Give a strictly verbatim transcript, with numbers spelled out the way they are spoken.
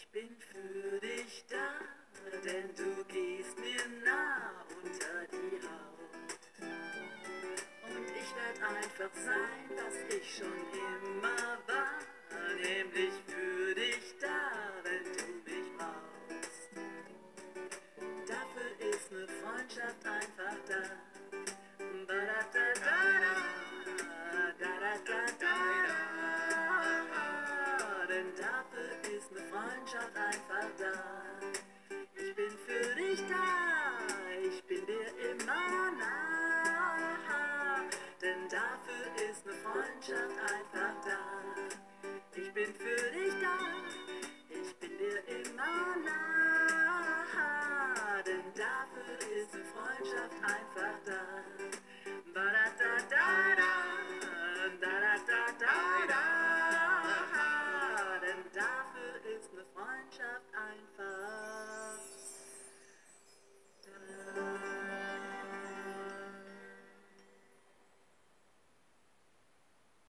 Ich bin für dich da, denn du gehst mir nah unter die Haut. Und ich werd einfach sein, was ich schon immer war, nämlich für dich da, wenn du mich brauchst. Dafür ist ne Freundschaft einfach da. Ba-da-da-da-da, da-da-da-da-da. Denn dafür ist ne Freundschaft einfach da. Ich bin für dich da, ich bin dir immer nah. Denn dafür ist ne Freundschaft einfach da. Ich bin für dich da, ich bin dir immer nah. Denn dafür ist ne Freundschaft einfach da. Ba-da-da-da-da, da-da-da-da.